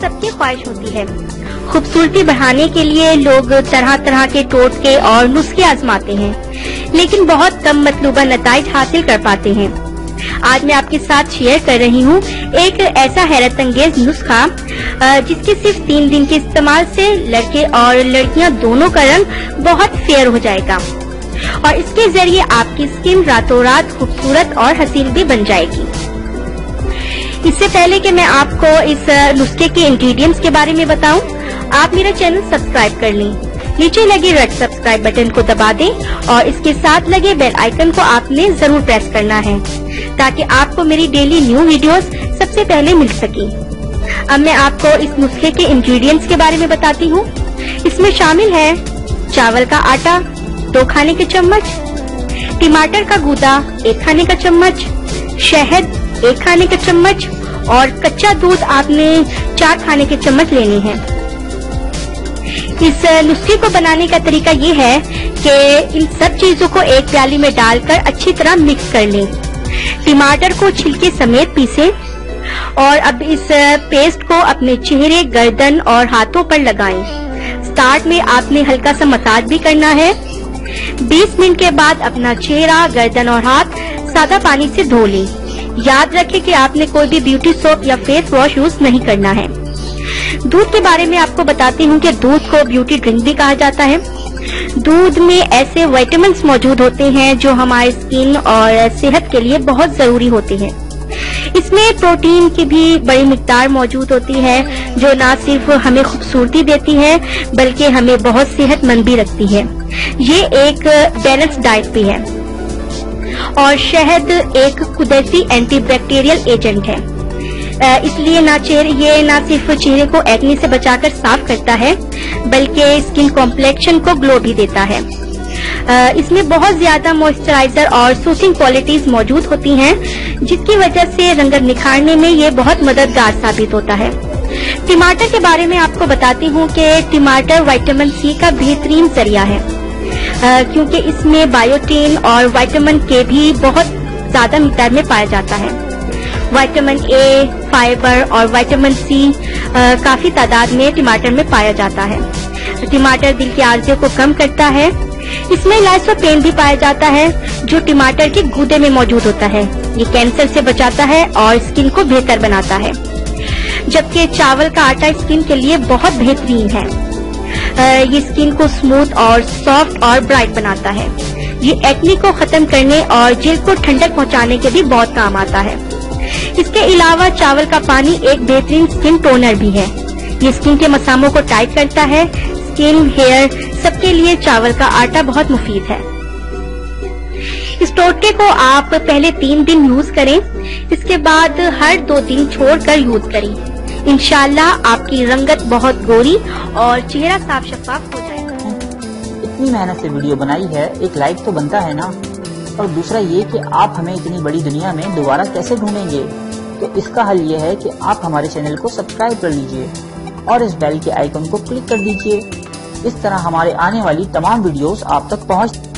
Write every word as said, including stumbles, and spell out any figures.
सबकी ख्वाहिश होती है। खूबसूरती बढ़ाने के लिए लोग तरह तरह के टोटके और नुस्खे आजमाते हैं, लेकिन बहुत कम मतलूबा नताइज हासिल कर पाते हैं। आज मैं आपके साथ शेयर कर रही हूँ एक ऐसा हैरत अंगेज नुस्खा जिसके सिर्फ तीन दिन के इस्तेमाल से लड़के और लड़कियां दोनों का रंग बहुत फेयर हो जाएगा और इसके जरिए आपकी स्किन रातों रात खूबसूरत और हसीन भी बन जाएगी। इससे पहले कि मैं आपको इस नुस्खे के इंग्रेडिएंट्स के बारे में बताऊं, आप मेरा चैनल सब्सक्राइब कर लें। नीचे लगे रेड सब्सक्राइब बटन को दबा दें और इसके साथ लगे बेल आइकन को आपने जरूर प्रेस करना है ताकि आपको मेरी डेली न्यू वीडियोस सबसे पहले मिल सके। अब मैं आपको इस नुस्खे के इंग्रेडिएंट्स के बारे में बताती हूँ। इसमें शामिल है चावल का आटा दो खाने के चम्मच, टमाटर का गूदा एक खाने का चम्मच, शहद एक खाने का चम्मच और कच्चा दूध आपने चार खाने के चम्मच लेने हैं। इस नुस्खे को बनाने का तरीका ये है कि इन सब चीजों को एक प्याली में डालकर अच्छी तरह मिक्स कर लें। टमाटर को छिलके समेत पीसें और अब इस पेस्ट को अपने चेहरे, गर्दन और हाथों पर लगाएं। स्टार्ट में आपने हल्का सा मसाज भी करना है। बीस मिनट के बाद अपना चेहरा, गर्दन और हाथ सादा पानी से धो लें। याद रखें कि आपने कोई भी ब्यूटी सोप या फेस वॉश यूज नहीं करना है। दूध के बारे में आपको बताती हूँ कि दूध को ब्यूटी ड्रिंक भी कहा जाता है। दूध में ऐसे विटामिन मौजूद होते हैं जो हमारे स्किन और सेहत के लिए बहुत जरूरी होते हैं। इसमें प्रोटीन की भी बड़ी मिकदार मौजूद होती है जो न सिर्फ हमें खूबसूरती देती है बल्कि हमें बहुत सेहतमंद भी रखती है। ये एक बैलेंस डाइट भी है। और शहद एक कुदरती एंटीबैक्टीरियल एजेंट है, इसलिए ना चेहरे ये ना सिर्फ चेहरे को एक्ने से बचाकर साफ करता है बल्कि स्किन कॉम्प्लेक्शन को ग्लो भी देता है। इसमें बहुत ज्यादा मॉइस्चराइजर और सूथिंग क्वालिटीज मौजूद होती हैं जिसकी वजह से रंगत निखारने में ये बहुत मददगार साबित होता है। टमाटर के बारे में आपको बताती हूँ कि टमाटर विटामिन सी का बेहतरीन जरिया है क्योंकि इसमें बायोटीन और विटामिन के भी बहुत ज्यादा मिकदार में पाया जाता है। विटामिन ए, फाइबर और विटामिन सी काफी तादाद में टमाटर में पाया जाता है। टमाटर दिल की आर्जियों को कम करता है। इसमें लाइसोपेन भी पाया जाता है जो टमाटर के गूदे में मौजूद होता है। ये कैंसर से बचाता है और स्किन को बेहतर बनाता है। जबकि चावल का आटा स्किन के लिए बहुत बेहतरीन है। ये स्किन को स्मूथ और सॉफ्ट और ब्राइट बनाता है। ये एक्ने को खत्म करने और जेल को ठंडक पहुंचाने के भी बहुत काम आता है। इसके अलावा चावल का पानी एक बेहतरीन स्किन टोनर भी है। ये स्किन के मसामों को टाइट करता है। स्किन, हेयर सबके लिए चावल का आटा बहुत मुफीद है। इस टोटके को आप पहले तीन दिन यूज करें, इसके बाद हर दो दिन छोड़कर यूज करें। इंशाल्लाह आपकी रंगत बहुत गोरी और चेहरा साफ शफाफ हो जाएगा। इतनी मेहनत से वीडियो बनाई है, एक लाइक तो बनता है ना। और दूसरा ये कि आप हमें इतनी बड़ी दुनिया में दोबारा कैसे ढूंढेंगे, तो इसका हल ये है कि आप हमारे चैनल को सब्सक्राइब कर लीजिए और इस बेल के आइकन को क्लिक कर दीजिए। इस तरह हमारे आने वाली तमाम वीडियोस आप तक पहुंच